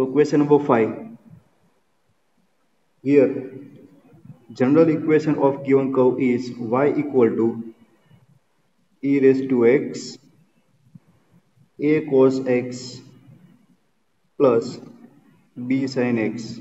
So question number 5. Here, general equation of given curve is y equal to e raised to x a cos x plus b sin x.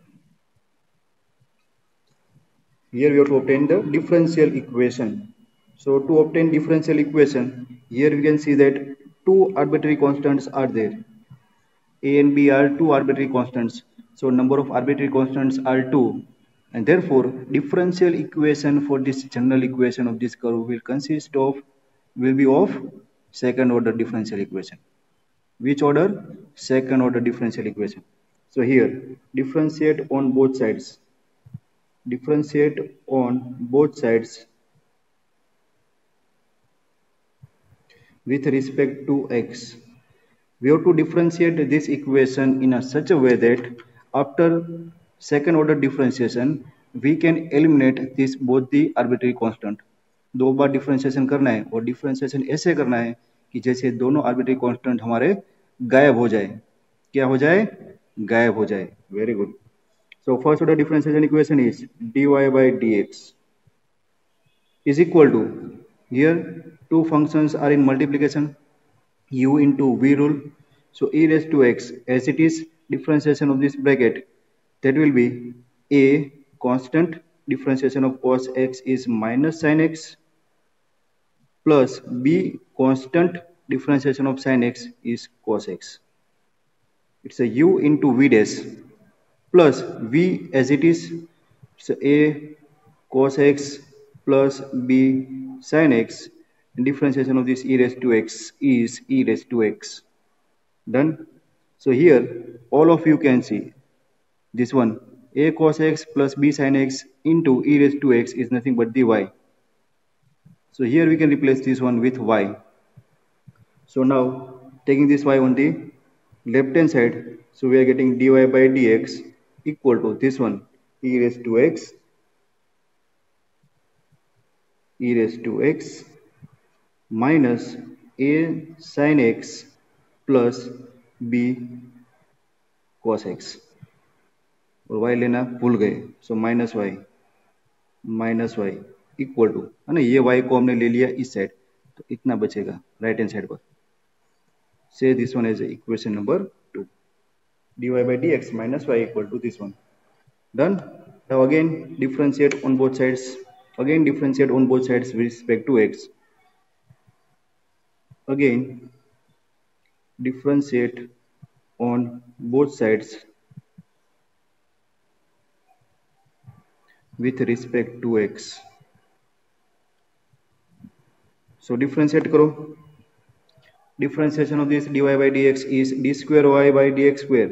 Here we have to obtain the differential equation. So to obtain differential equation, here we can see that two arbitrary constants are there. A and B are two arbitrary constants. So number of arbitrary constants are 2. And therefore, differential equation for this general equation of this curve will be of second order differential equation. Which order? Second order differential equation. So here, differentiate on both sides. Differentiate on both sides with respect to x. We have to differentiate this equation in such a way that after second order differentiation we can eliminate this both the arbitrary constant. दो बार differentiation करना है और differentiation ऐसे करना है कि जैसे दोनों आर्बिट्री कांस्टेंट हमारे गायब हो जाए. क्या हो जाए? गायब हो जाए. Very good. So first order differentiation equation is dy by dx is equal to, here two functions are in multiplication, u into v rule. So e raised to x, as it is differentiation of this bracket, that will be a constant, differentiation of cos x is minus sin x, plus b constant, differentiation of sin x is cos x. It's a u into v dash plus v as it is, so a cos x plus b sin x, and differentiation of this e raised to x is e raised to x. Done. So here all of you can see this one, a cos x plus b sin x into e raised to x is nothing but the y. So here we can replace this one with y. So now taking this y on the left hand side, so we are getting dy by dx equal to this one, e raised to x minus a sin x plus b cos x. और y लेना भूल गए, so minus y equal to, है ना, ये y को हमने ले लिया इस साइड, तो इतना बचेगा राइट हैंड साइड पर. Say this one as equation number 2, dy by dx minus y equal to this one. Done. Now again differentiate on both sides. Again differentiate on both sides with respect to x. Again differentiate on both sides with respect to x. So differentiate करो. Differentiation of this dy by dx is d square y by dx square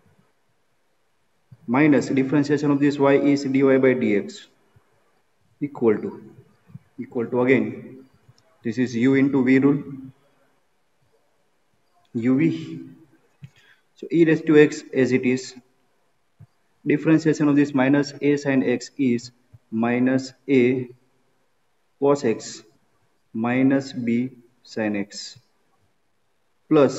minus differentiation of this y is dy by dx equal to again this is u into v rule, uv. So e raised to x as it is, differentiation of this minus a sin x is minus a cos x minus b sin x plus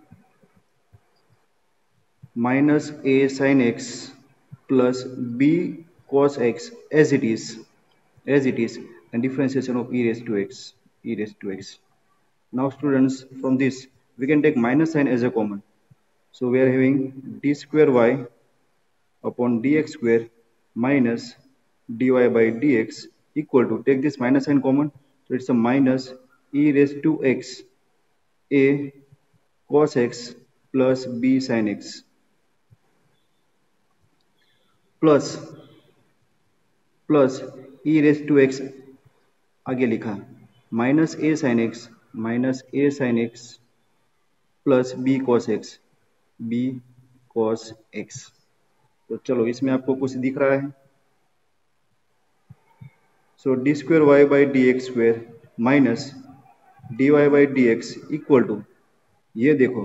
minus a sin x plus b cos x as it is, and differentiation of e raised to x. Now students, from this we can take minus sign as a common. So we are having d square y upon dx square minus dy by dx equal to, take this minus sign common, so it's a minus e raised to x a cos x plus b sin x plus e raised to x आगे लिखा minus a sin x plus b cos x. तो चलो इसमें आपको कुछ दिख रहा है. So d square y by dx square minus dy by dx equal to, ये देखो,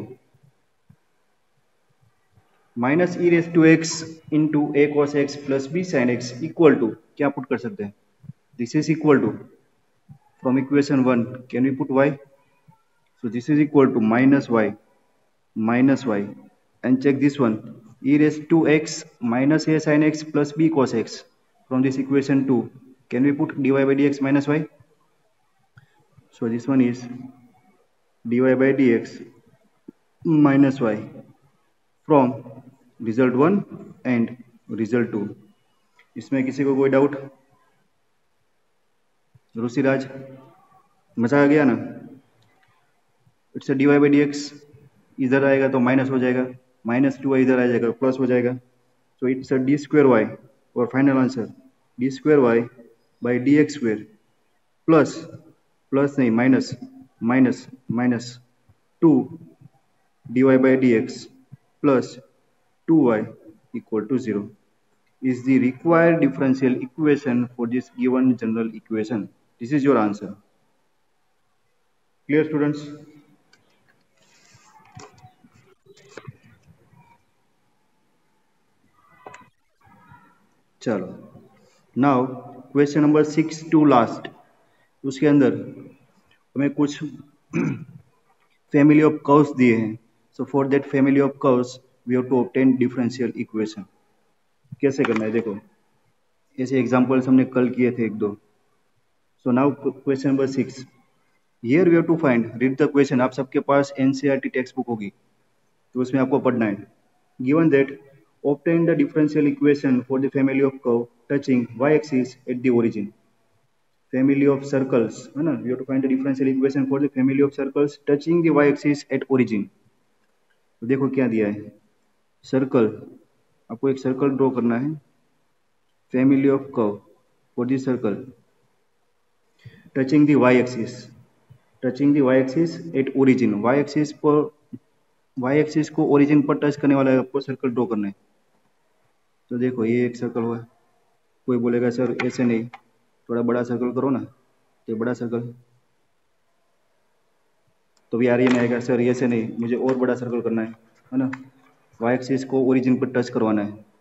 minus e raise to x into a cos x plus b sine x equal to, क्या पुट कर सकते हैं? This is equal to, from equation 1 can we put y? So this is equal to minus y and check this one, e raised to x minus a sin x plus b cos x. From this equation 2, can we put dy by dx minus y? So this one is dy by dx minus y from result 1 and result 2. इसमें किसी को कोई doubt? Rishiraj, मजा आ गया ना? It's d y by d x, इधर आएगा तो माइनस हो जाएगा, माइनस 2y इधर आ जाएगा, प्लस हो जाएगा. So it's d square y, और final answer d square y by d x square plus, plus नहीं minus, minus minus 2 dy by dx plus 2y equal to 0 is the required differential equation for this given general equation. This is your answer. Clear, students? चलो, now question number 6 to last. उसके अंदर हमें कुछ family of curves दिए हैं. So for that family of curves we have to obtain differential equation. कैसे करना है देखो, ऐसे एग्जांपल्स हमने कल किए थे एक दो. So now question number 6. Here we have to find, read the question. आप सबके पास एनसीईआरटी टेक्स्ट बुक होगी तो उसमें आपको पढ़ना है. Given that obtain the differential equation for the family of curve touching y-axis at the origin. Family of circles, है ना? We have to find the differential equation for the family of circles touching the y-axis at origin. तो देखो क्या दिया है, circle, आपको एक circle draw करना है. Family of curve for this circle touching the y-axis, touching the y-axis at origin. y-axis पर, y-axis को ओरिजिन पर टच करने वाला आपको सर्कल ड्रॉ करना है. तो देखो ये एक सर्कल हुआ. कोई बोलेगा सर ऐसे नहीं, थोड़ा बड़ा सर्कल करो ना. ये बड़ा सर्कल, तो भी यार ये नहीं आएगा सर ऐसे नहीं, मुझे और बड़ा सर्कल करना है ना. वाई एक्सिस को ओरिजिन पर टच करवाना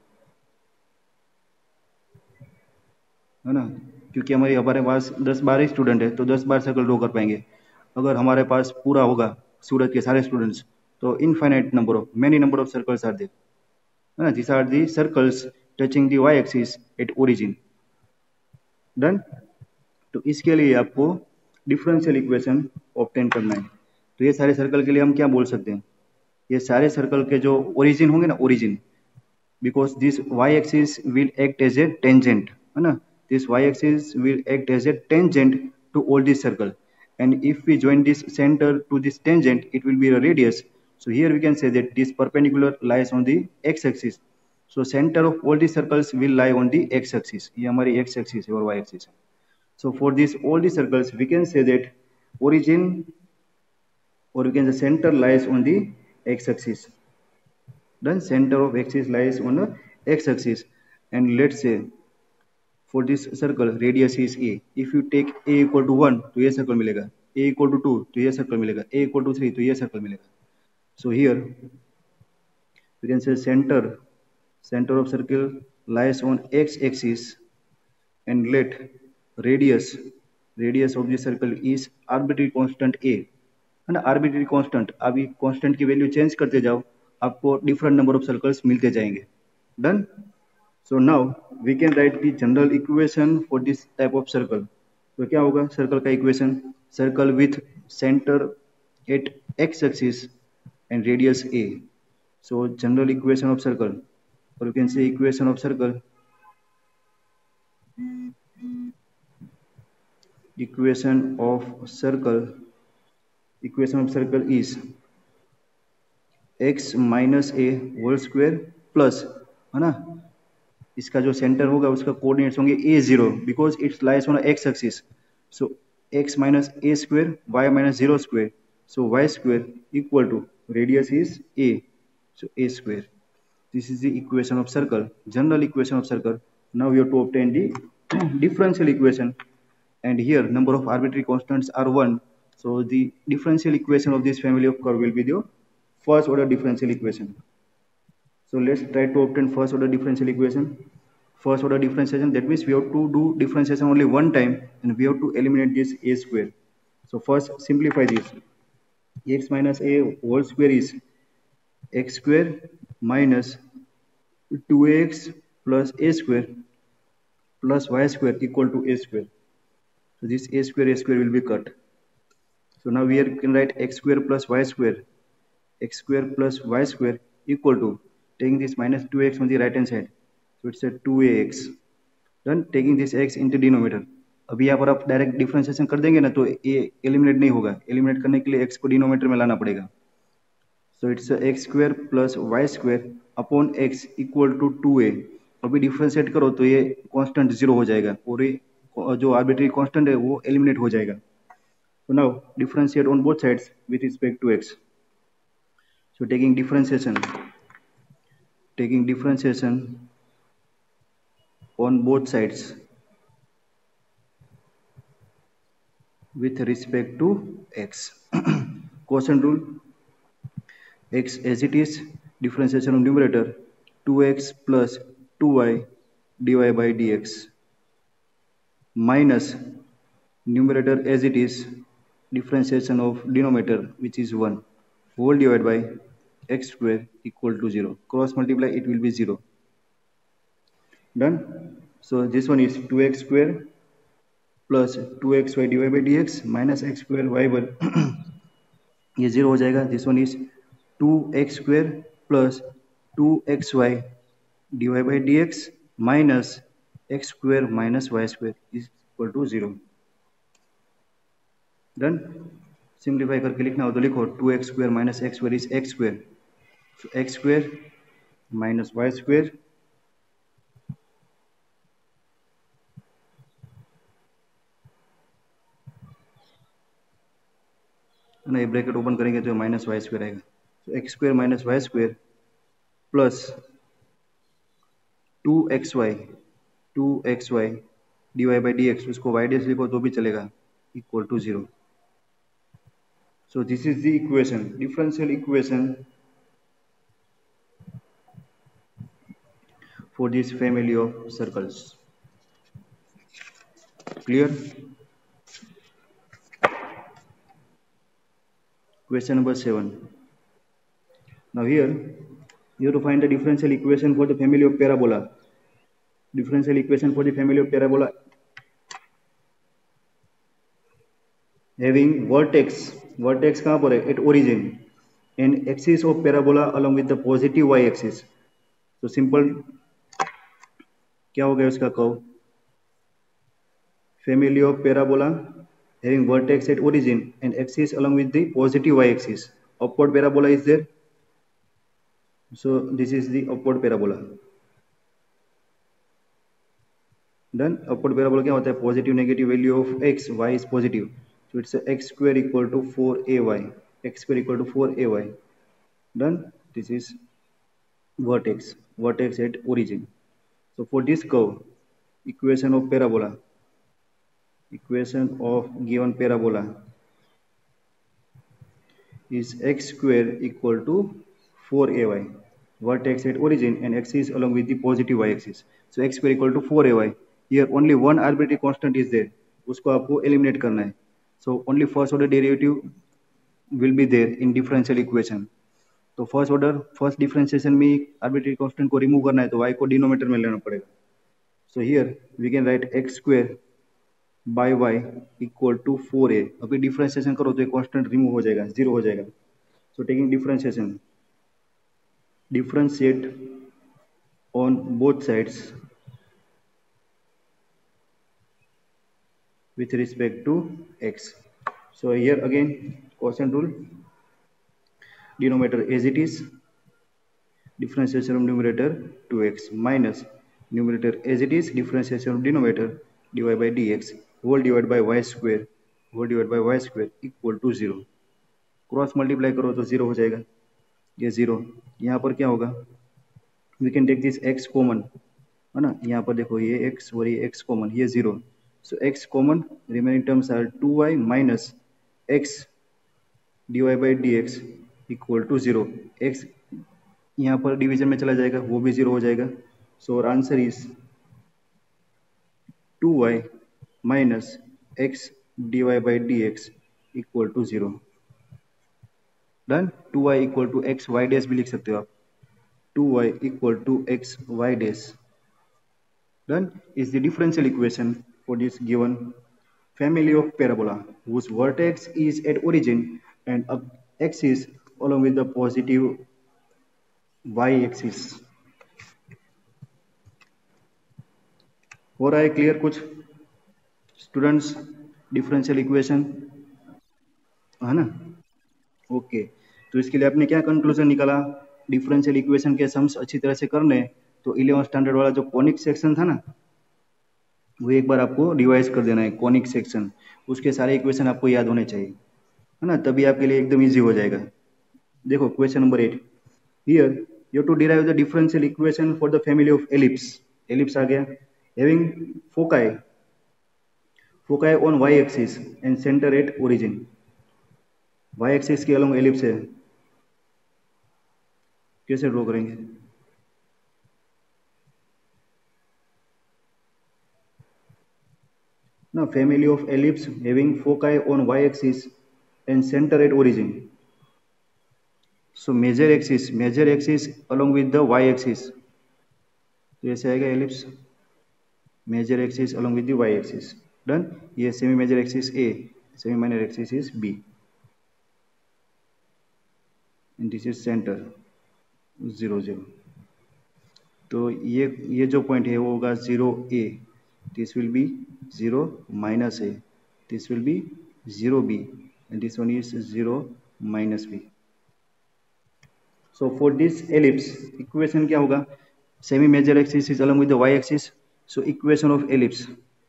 है ना, क्योंकि हमारे पास 10-12 स्टूडेंट है तो 10 बार सर्कल ड्रॉ कर पाएंगे. अगर हमारे पास पूरा होगा सूरत के सारे स्टूडेंट्स तो infinite number of, many number of circles are there, है ना. This are the circles touching the y axis at origin. Done. तो इसके लिए आपको डिफरेंशियल इक्वेशन ऑब्टेन करना है. तो ये सारे सर्कल के लिए हम क्या बोल सकते हैं, ये सारे सर्कल के जो ओरिजिन होंगे ना, origin, because this y axis will act as a tangent, है ना. This y axis will act as a tangent to all this circle, and if we join this center to this tangent it will be a radius. So here we can say that this perpendicular lies on the x-axis. So center of all these circles will lie on the x-axis. ये हमारी x-axis है और y-axis है. So for this all these circles we can say that origin, or we can say center lies on the x-axis. Then center of axis lies on the x-axis, and let's say for this circle radius is a. If you take a equal to 1 तो ये circle मिलेगा, a equal to 2 तो ये circle मिलेगा, a equal to 3 तो ये circle मिलेगा. So here we can say center of circle lies on x-axis, and let radius of the circle is arbitrary constant a, है ना. arbitrary constant, अभी constant की वैल्यू चेंज करते जाओ, आपको डिफरेंट नंबर ऑफ सर्कल्स मिलते जाएंगे. Done. So now we can write the general equation for this type of circle. तो क्या होगा सर्कल का equation, circle with centre at x axis and radius a. So general equation of circle, or you can say equation of circle, equation of circle is x minus a whole square plus, है ना. इसका जो centre होगा उसका coordinates होंगे a0 because it's lies on x axis. So x minus a square, y minus 0 square, so y square equal to radius is a, so a square. This is the equation of circle, general equation of circle. Now we have to obtain the differential equation, and here number of arbitrary constants are 1, so the differential equation of this family of curve will be the first order differential equation. So let's try to obtain first order differential equation. First order differentiation, that means we have to do differentiation only one time and we have to eliminate this a square. So first simplify this. X minus a whole square is x square minus 2x plus a square plus y square equal to a square. So this a square will be cut. So now we can write x square plus y square equal to, taking this minus 2x on the right hand side, so it's a 2ax. Done. Taking this x into denominator. अभी यहाँ पर आप direct differentiation कर देंगे ना तो ये eliminate नहीं होगा, एलिमिनेट करने के लिए x को डिनोमिनेटर में लाना पड़ेगा. So it's x square plus y square upon x equal to 2a. अभी डिफरेंशिएट करो तो ये कांस्टेंट जीरो हो जाएगा और ये जो आर्बिट्री कांस्टेंट है वो एलिमिनेट हो जाएगा. So now differentiate on both sides with respect to x. So taking differentiation on both sides with respect to x. Quotient rule, x as it is, differentiation of numerator 2x plus 2y dy by dx minus numerator as it is, differentiation of denominator which is 1 whole divided by x square equal to 0. Cross multiply, it will be 0. Done. So this one is 2x square plus 2xy divided by dx minus x square y bar ये 0 हो जाएगा. This one is 2x square plus 2xy divided by dx minus x square minus y square is equal to 0. Done. Simplify करके लिखना हो तो लिखो 2x square minus x square is x square. So x square minus y square ना, ये bracket open करेंगे तो minus y square आएगा. So x square minus y square plus 2xy dy by d x, उसको y d x लिखो तो भी चलेगा, equal to 0. So this is the equation, differential equation for this family of circles. Clear? Question number 7. Now here you have to find the differential equation for the family of parabola. Differential equation for the family of parabola having vertex कहाँ पर है? At origin and axis of parabola along with the positive y axis. So simple क्या हो गया उसका curve? Family of parabola having vertex at origin and axis along with the positive y axis. Upward parabola is there. So this is the upward parabola. Done. Upward parabola क्या होता है? Positive negative value of x, y is positive. So it's a x square equal to 4ay. X square equal to 4ay. Done. This is vertex at origin. So for this curve, equation of given parabola is x square equal to 4ay. Vertex at origin and axis along with the positive y axis. So x square equal to 4ay. Here only one arbitrary constant is there. उसको आपको eliminate करना है. So only first order derivative will be there in differential equation. तो first differentiation में arbitrary constant को remove करना है तो y को डिनोमिनेटर में लेना पड़ेगा. So here we can write x square by y equal to 4a. अभी डिफरेंशिएशन करो तो ये कांस्टेंट रिमूव हो जाएगा, 0 हो जाएगा. So taking differentiation, differentiate on both sides with respect to x. So here again quotient rule, denominator as it is, differentiation of numerator 2x minus numerator as it is, differentiation of denominator dy by dx whole divided by y square equal to 0. Cross multiply करो तो 0 हो जाएगा, ये 0. यहाँ पर क्या होगा? We can take this x common, है ना. यहाँ पर देखो ये x और ये x कॉमन, ये 0. So x common, remaining terms are 2y minus x dy by dx equal to 0. x यहाँ पर डिवीजन में चला जाएगा, वो भी 0 हो जाएगा. So our answer is 2y minus x dy by dx equal to 0. Done. 2y equal to x y dash भी लिख सकते हो आप, 2y equal to x y dash done is the differential equation for this given family of parabola whose vertex is at origin and axis along with the positive y-axis। हो रहा है clear कुछ students differential equation, है ना? Okay, तो इसके लिए आपने क्या कंक्लूजन निकाला? डिफरेंशियल इक्वेशन के सम्स अच्छी तरह से करने तो 11th स्टैंडर्ड वाला जो कॉनिक सेक्शन था ना, वो एक बार आपको रिवाइज कर देना है। कॉनिक सेक्शन, उसके सारे इक्वेशन आपको याद होने चाहिए, है ना? तभी आपके लिए एकदम इजी हो जाएगा। देखो question number 8, here you to derive the differential equation for the family of ellipse. Ellipse आ गया, having foci foci on y axis and centre at origin. Y axis के अलोंग एलिप्स है, कैसे ड्रॉ करेंगे? ना, family of ellipse having foci on y axis and centre at origin. So major axis along with the y axis, तो ऐसे आएगा ellipse major axis along with the y axis. Done. ये semi major axis a, semi minor axis is b and this is centre 0 0। तो ये जो point है वो होगा 0 a, this will be 0 minus a, this will be 0 b and this one is 0 minus b। So for this ellipse equation क्या होगा? Semi major axis is along with the y axis, so equation of ellipse,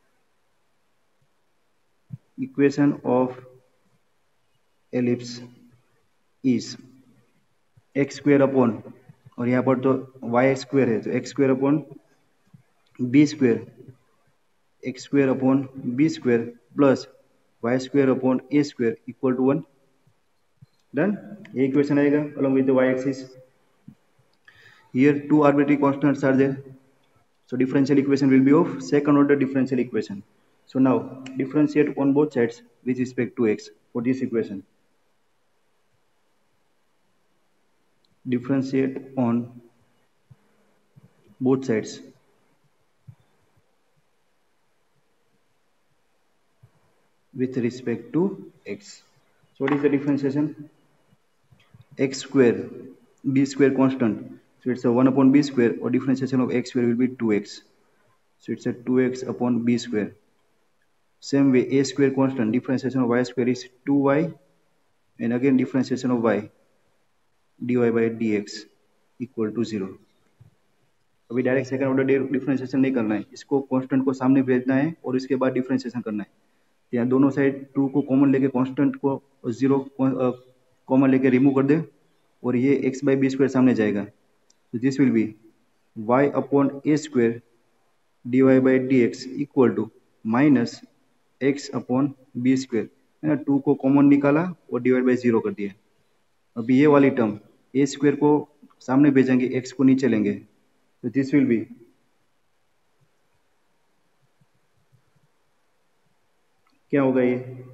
equation of ellipse is x square upon, और यहाँ पर तो y square है तो x square upon b square, x square upon b square plus y square upon a square equal to 1। Done. ये equation आएगा along with the y-axis. Here two arbitrary constants are there, so differential equation will be of second order differential equation. So now differentiate on both sides with respect to x for this equation. Differentiate on both sides with respect to x. So what is the differentiation? X square, b square constant, so it's a 1 upon b square, or differentiation of x square will be 2x, so it's a 2x upon b square. Same way a square constant, differentiation of y square is 2y, and again differentiation of y dy by dx equal to 0. अभी direct second order differentiation नहीं करना है, इसको constant को सामने भेजना है और इसके बाद डिफरेंशिएशन करना है। यहाँ दोनों साइड 2 को कॉमन लेके कांस्टेंट को 0 कॉमन लेके रिमूव कर दे और ये x बाई बी स्क्वायर सामने जाएगा, तो this will be y upon a square d y by d x equal to minus x upon b square, है ना? 2 को कॉमन निकाला और डिवाइड बाई 0 कर दिया। अभी ये वाली टर्म ए स्क्वायर को सामने भेजेंगे, x को नीचे लेंगे, तो दिस विल बी क्या होगा? ये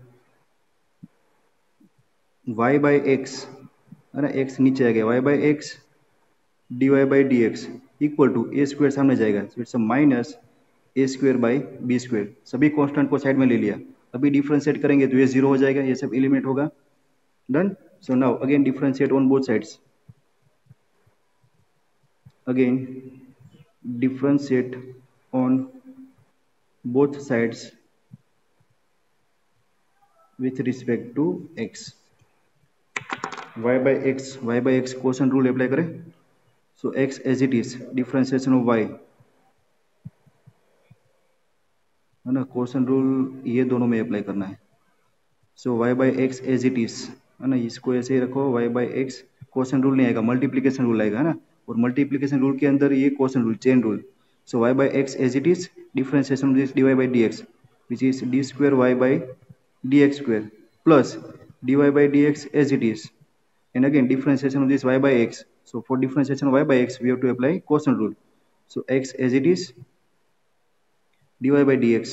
y बाई एक्स, है ना? x नीचे आ गया, y by x d y by d x equal to a square सामने जाएगा, so it's minus a square by b square. सभी कांस्टेंट को साइड में ले लिया, अभी डिफरेंशिएट करेंगे तो ये 0 हो जाएगा, ये सब एलिमिनेट होगा। Done. So now again differentiate on both sides, again differentiate on both sides with respect to x। y by x quotient rule apply करें, so x as it is, differentiation of y, है ना? Quotient rule ये दोनों में apply करना है, so y by x as it is, है ना? इसको ऐसे ही रखो, y by x quotient rule नहीं आएगा, मल्टीप्लीकेशन रूल आएगा, है ना? और मल्टीप्लीकेशन रूल के अंदर ये quotient rule, chain rule, so y by x as it is, differentiation of this dy by dx which is d square y by dx square plus dy by dx as it is, and again differentiation of this y by x. So for differentiation of y by x we have to apply quotient rule, so x as it is dy by dx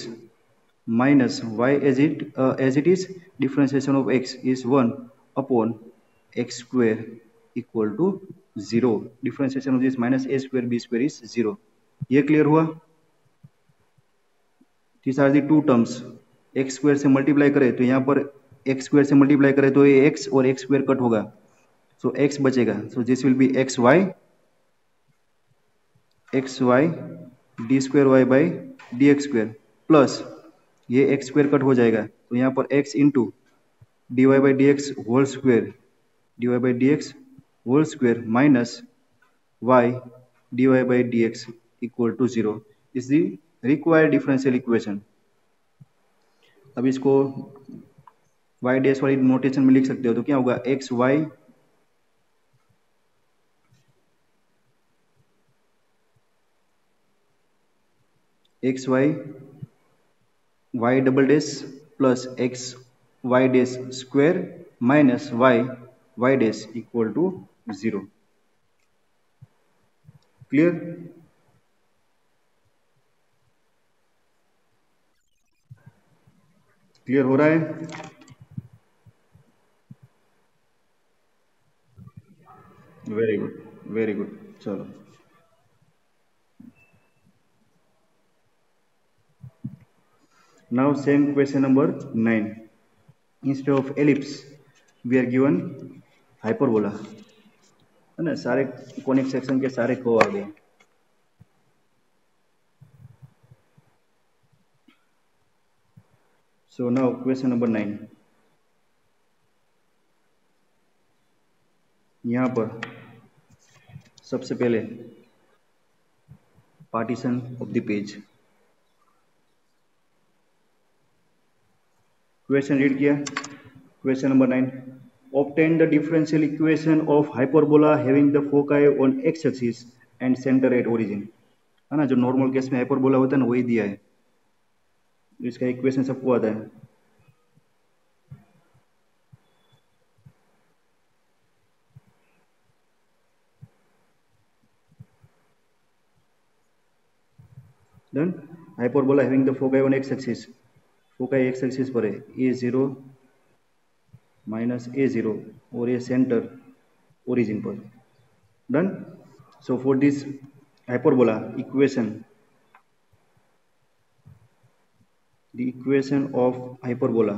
minus y as it is, differentiation of x is 1 upon x square equal to 0. Differentiation of this minus a square b square is 0. ये clear हुआ? These are the two terms. x square से multiply करें तो यहाँ पर x square से multiply करें तो ये x और x स्क्वायर कट होगा, सो x बचेगा. So this will be x y d square y by d x square plus ये एक्स स्क्वायर कट हो जाएगा तो यहाँ पर x into d y by d x whole square minus y dy by dx equal to 0 is the required differential equation. अब इसको y dash वाली notation में लिख सकते हो तो क्या होगा x y y double dash plus x y dash square minus y dash equal to 0. Clear? Clear हो रहा है? Very good, very good. चलो now same question number 9. Instead of ellipse we are given hyperbola, है ना? सारे conic section के सारे को आ गए. So now question number 9. यहाँ पर सबसे पहले partition of the page. Question read किया. Question number 9. Obtain the differential equation of hyperbola having the foci on x-axis and center at origin. है ना? जो नॉर्मल केस में हाइपरबोला होता है ना वही दिया है. इसका इक्वेशन सबको आता है. Then hyperbola having the foci on x-axis. Foci x axis पर है a0 माइनस a0 और ये सेंटर ओरिजिन पर. Done. So for this hyperbola equation, the equation of hyperbola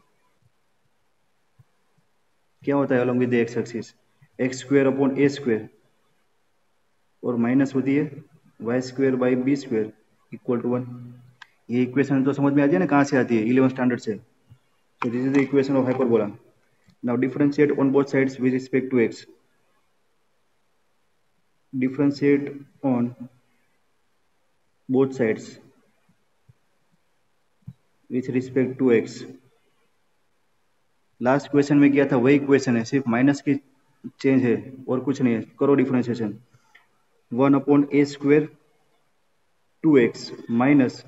क्या होता है along with the x axis? X square upon a square और minus होती है y square by b square equal to 1. ये इक्वेशन तो समझ में आ जाए ना कहाँ से आती है? 11th स्टैंडर्ड से. So this is the equation of hyperbola. Now differentiate on both sides with respect to x. Differentiate on both sides with respect to x. Last question में किया था वही इक्वेशन है, सिर्फ माइनस की चेंज है और कुछ नहीं है. करो differentiation. 1 upon a square 2x minus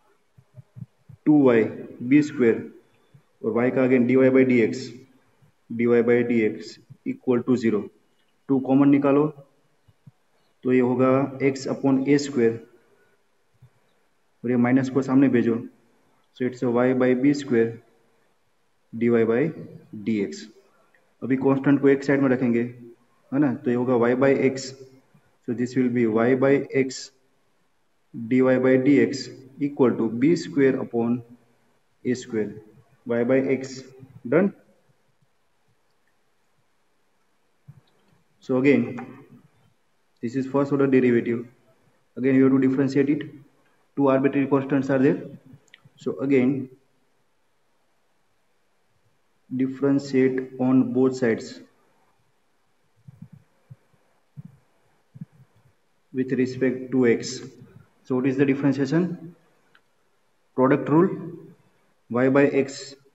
2y b square और y का again dy by d x equal to 0. 2 common निकालो तो ये होगा x अपॉन ए स्क्वायर और ये माइनस को सामने भेजो, so it's y by b square dy by d x. अभी कांस्टेंट को एक साइड में रखेंगे, है ना? तो ये होगा y by x, so this will be y by x dy by d x equal to b square upon a square y by x. Done. So again this is first order derivative. Again you have to differentiate it. Two arbitrary constants are there. So again differentiate on both sides with respect to x. So what is the differentiation? Product rule. Y by x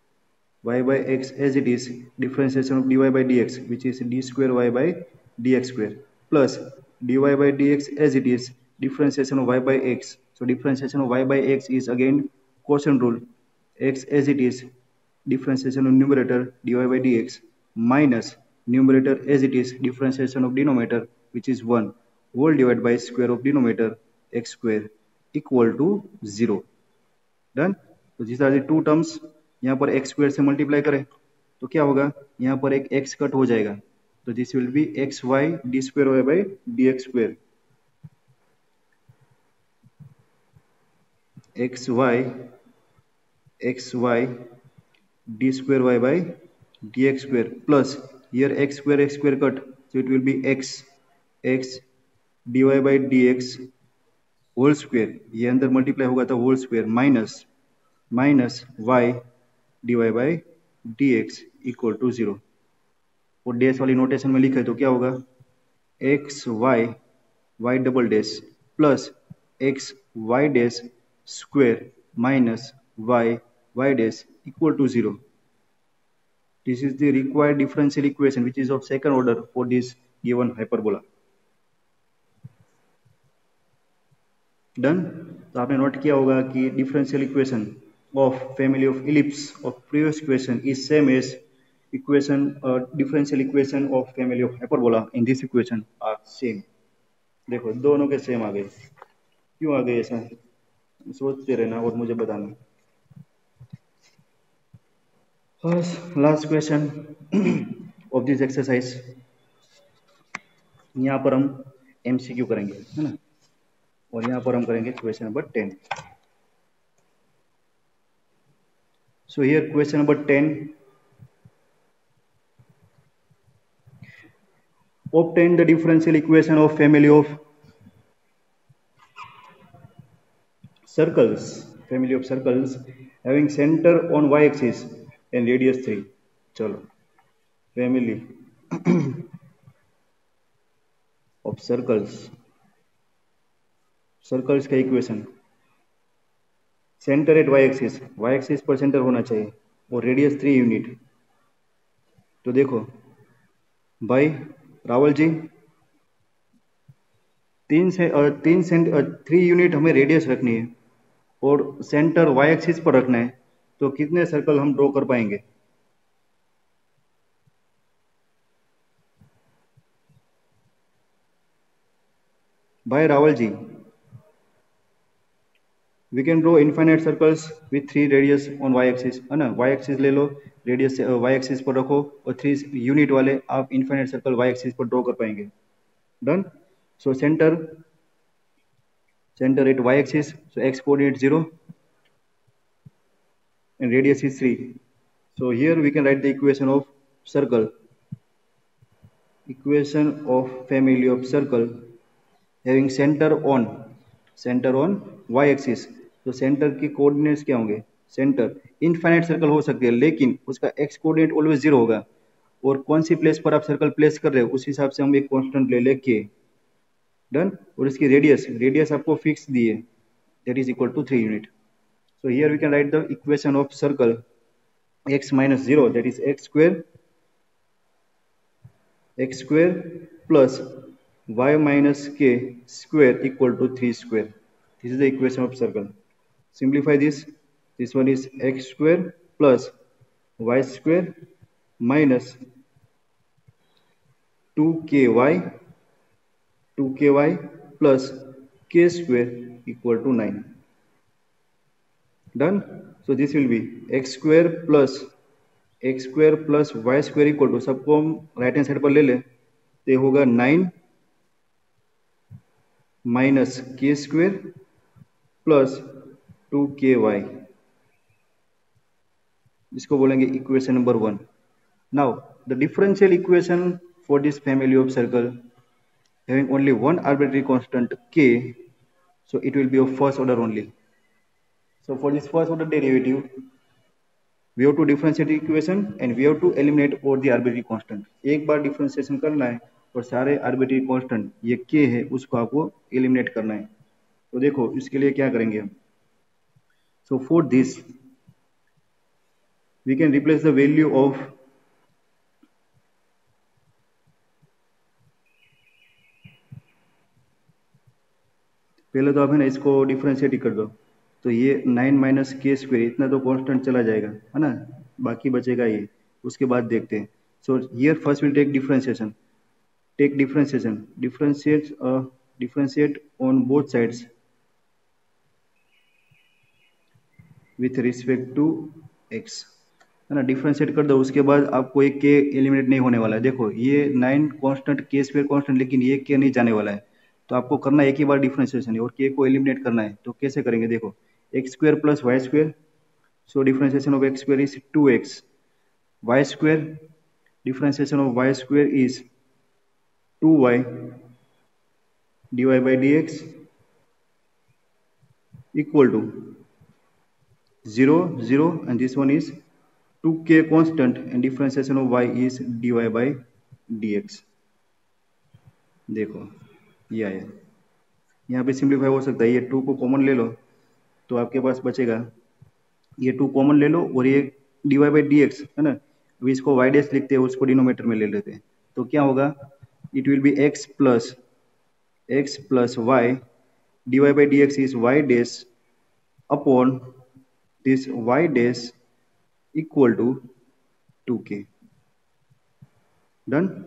as it is, differentiation of dy by dx, which is d square y by dx square, plus dy by dx as it is, differentiation of y by x. So differentiation of y by x is again quotient rule. X as it is, differentiation of numerator dy by dx minus numerator as it is, differentiation of denominator which is 1 whole divided by square of denominator x square equal to 0. Done. So these are the two terms. यहाँ पर x square से multiply करें तो क्या होगा, यहाँ पर एक x कट हो जाएगा, तो this will be x y d square y by d x square, x y d square y by d x square plus here x square cut, so it will be x dy by dx whole square, ये अंदर multiply होगा तो whole square minus y dy by dx equal to 0। और dash वाली notation में लिखे तो क्या होगा, x y double dash plus x y dash square minus y dash equal to 0। This is the required differential equation which is of second order for this given hyperbola. Done? तो आपने note किया होगा कि differential equation of family of ellipse of previous equation is same as equation differential equation of family of hyperbola in this equation are same. देखो दोनों के same आ गए, क्यों आ गए ऐसा सोचते रहना और मुझे बताना। First last question of this exercise, यहाँ पर हम MCQ करेंगे, है ना, और यहाँ पर हम करेंगे question number 10। So here question number 10, obtain the differential equation of family of circles having center on y-axis and radius 3। चलो family of circles का equation, center at y axis पर सेंटर होना चाहिए और रेडियस 3 यूनिट। तो देखो भाई Rawal ji, 3 unit हमें रेडियस रखनी है और सेंटर y एक्सिस पर रखना है, तो कितने सर्कल हम ड्रॉ कर पाएंगे? भाई Rawal ji, we can draw infinite circles with 3 radius on y axis, है ना, y एक्सिस ले लो, रेडियस y एक्सिस पर रखो और 3 यूनिट वाले आप इनफाइनाइट सर्कल y एक्सिस पर ड्रॉ कर पाएंगे। Done? So center at y axis, so x coordinate 0 and radius is 3. So here we can write the equation of circle, equation of family of circle having center on y axis। तो center के coordinates क्या होंगे? Centre infinite circle हो सकती है लेकिन उसका x coordinate always 0 होगा, और कौन सी प्लेस पर आप सर्कल प्लेस कर रहे हो उस हिसाब से हम एक कांस्टेंट ले लेके। डन? और इसकी रेडियस आपको फिक्स दी है, that is equal to 3 unit. So here we can write the equation of circle x minus 0, that is x square plus y minus k square equal to 3 square. This is the equation of circle. Simplify this. This one is x square plus y square minus 2ky plus k square equal to 9. Done? So this will be x square plus y square equal to, सबको हम right hand side पर ले ले तो ये होगा 9 minus के square plus 2ky, इसको बोलेंगे equation number 1। Now the differential equation for this family of circle having only one arbitrary constant k, so it will be of first order only. So for this first order derivative, we have to differentiate the equation and we have to eliminate all the arbitrary constant. एक बार differentiation करना है और सारे arbitrary constant ये k है उसको आपको eliminate करना है। तो देखो इसके लिए क्या करेंगे हम? So for this we can replace the value of पहले तो आप है ना इसको डिफरेंशिएट कर दो, तो ये 9 माइनस के स्क्वेयर इतना तो कांस्टेंट चला जाएगा, है ना, बाकी बचेगा ये, उसके बाद देखते हैं। So here first will take differentiation, differentiate on both sides with respect to x। है ना, डिफ्रेंशिएट कर दो, उसके बाद आपको एक के एलिमिनेट नहीं होने वाला है। देखो ये 9 कांस्टेंट, के स्क्वायर कांस्टेंट, लेकिन ये के नहीं जाने वाला है। तो आपको करना है एक ही बार डिफ्रेंशिएशन और के को एलिमिनेट करना है। तो कैसे करेंगे, देखो x square plus y square, so differentiation of x square is 2x, y square differentiation of y square is 2y dy by dx equal to 0 0, and this one is 2k constant, and differentiation of y is dy by dx। देखो ये आया, यहाँ पे simplify हो सकता है, ये 2 को कॉमन ले लो तो आपके पास बचेगा, ये 2 कॉमन ले लो और ये dy by dx है ना, अभी इसको y डैश लिखते हैं, उसको डिनोमीटर में ले लेते हैं। तो क्या होगा, it will be x plus y, dy by dx is y dash upon this y dash equal to 2k. Done?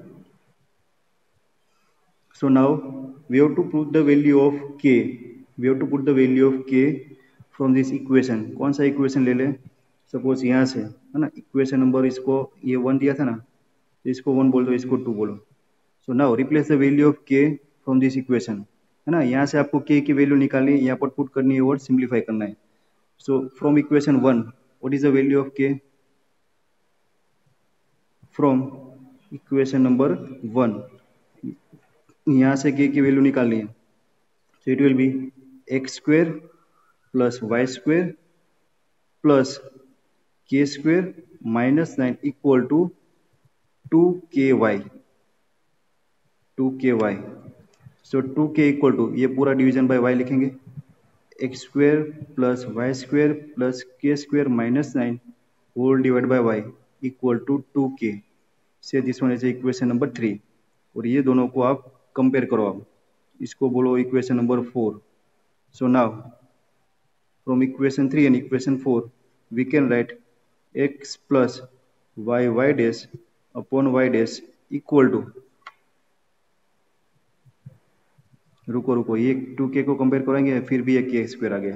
So now we have to put the value of k. We have to put the value of k from this equation. कौन सा equation ले लें, suppose यहाँ से है ना, equation number इसको ये 1 दिया था ना, तो इसको 1 बोल दो, इसको 2 बोलो। So now replace the value of k from this equation, है ना, यहाँ से आपको k की वैल्यू निकालनी है, यहाँ पर पुट करनी है और सिंप्लीफाई करना है। So from equation 1 what is the value of k, from equation number 1 यहाँ से k की वैल्यू निकालनी है। So it will be x square plus y square plus k square minus 9 equal to 2ky। So 2k equal to, ये पूरा division by y लिखेंगे, x square plus y square plus k square minus 9 whole divide by y equal to 2k। से this one is equation number 3, और ये दोनों को आप compare करो, आप इसको बोलो equation number 4। So now from equation 3 and equation 4 we can write x plus y dash upon y dash equal to, रुको ये 2k को कंपेयर करेंगे, फिर भी एक के स्क्वायर आ गया,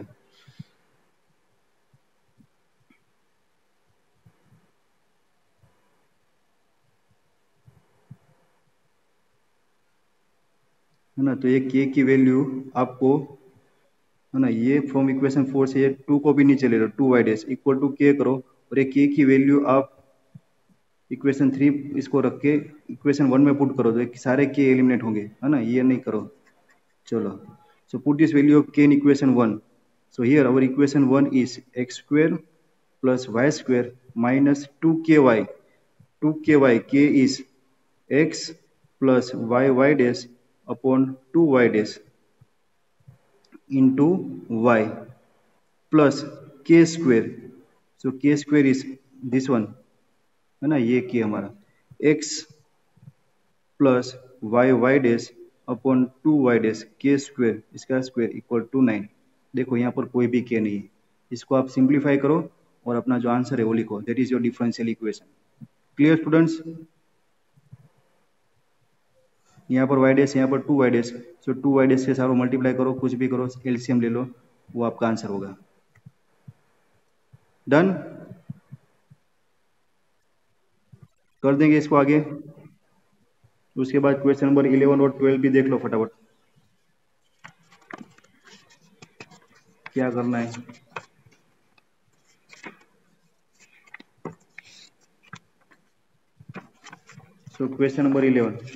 है ना। तो ये k की वैल्यू आपको, है ना, ये फ्रॉम इक्वेशन 4 से ये 2 को भी नीचे ले लो, 2y dash equal to k करो, और ये k की वैल्यू आप इक्वेशन 3 इसको रख के इक्वेशन 1 में पुट करो, तो सारे k एलिमिनेट होंगे, है ना, ये नहीं करो। चलो, so put this value of k in equation 1। So here our equation 1 is x square plus y square minus 2ky, k is x plus y dash upon 2y dash into y plus k square। so k square is this one, है ना, ये k हमारा x plus y dash upon 2y dash k square, इसका square equal to 9। देखो यहाँ पर कोई भी k नहीं है, इसको आप सिंप्लीफाई करो और अपना जो आंसर है वो लिखो, that is your differential equation. Clear students, यहाँ पर y डैश, यहाँ पर 2y डैश, सो 2y डैश के साथ मल्टीप्लाई करो, कुछ भी करो, एलसीएम ले लो, वो आपका आंसर होगा। डन, कर देंगे इसको आगे। उसके बाद क्वेश्चन नंबर 11 और 12 भी देख लो फटाफट, क्या करना है। So question number 11,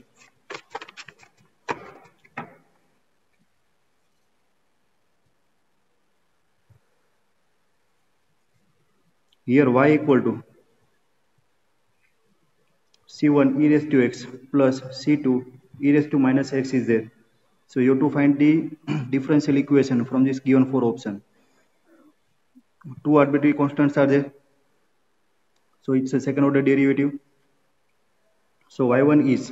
here y equal to c1 e raised to x plus c2 e raised to minus x is there. So you have to find the differential equation from this given 4 option. Two arbitrary constants are there, so it's a second order derivative. So y1 is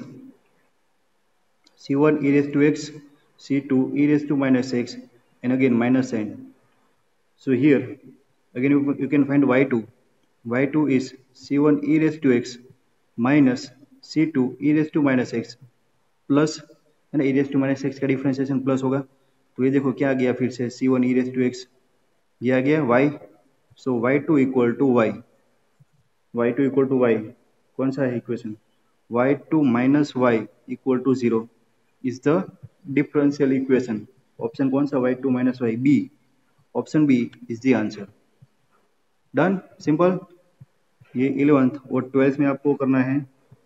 c1 e raised to x, c2 e raised to minus x, and again minus sign. So here again you can find y2. y2 is c1 e raised to x minus c2 e raised to minus x plus, है ना, e raised to minus x का differentiation plus होगा, तो ये देखो क्या आ गया, फिर से c1 e raised to x, ये आ गया y, so y2 equal to y, y2 equal to y, कौन सा है equation, y2 minus y equal to 0 is the differential equation. Option कौन सा, y2 minus y, B, option B is the answer. Done, simple. ये 11th और 12th में आपको करना है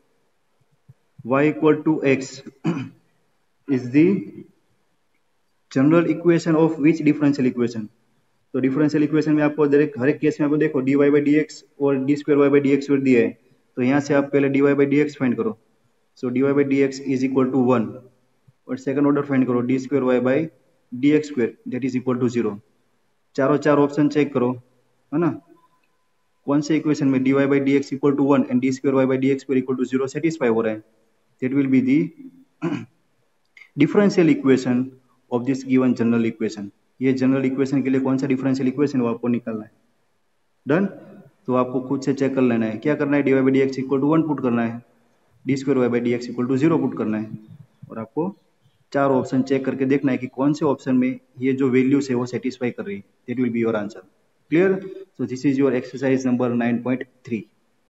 y equal to x is the general equation of which differential equation. तो differential equation में आपको हर एक केस में आपको देखो dy बाई डी एक्स और d square y by d x दिया है, तो यहाँ से आप पहले dy by d x find करो। So dy by d x is equal to 1 और सेकंड ऑर्डर फाइंड करो d square y by d x square that is equal to 0। चार ऑप्शन चेक करो, है ना, कौन से इक्वेशन में dy by d x equal to 1 and d square y by d x square equal to 0 satisfy हो रहा है। That will be the differential equation of this given general equation. ये जनरल इक्वेशन के लिए कौन सा differential equation वो आपको निकालना है। डन, तो आपको खुद से चेक कर लेना है, क्या करना है, d y by d x equal to 1 put करना है, d square y by d x equal to 0 put करना है, और आपको चार ऑप्शन चेक करके देखना है कि कौन से ऑप्शन में ये जो वैल्यूज है वो सेटिस्फाई कर रही है। That will be your answer. Clear? So this is your exercise number 9.3।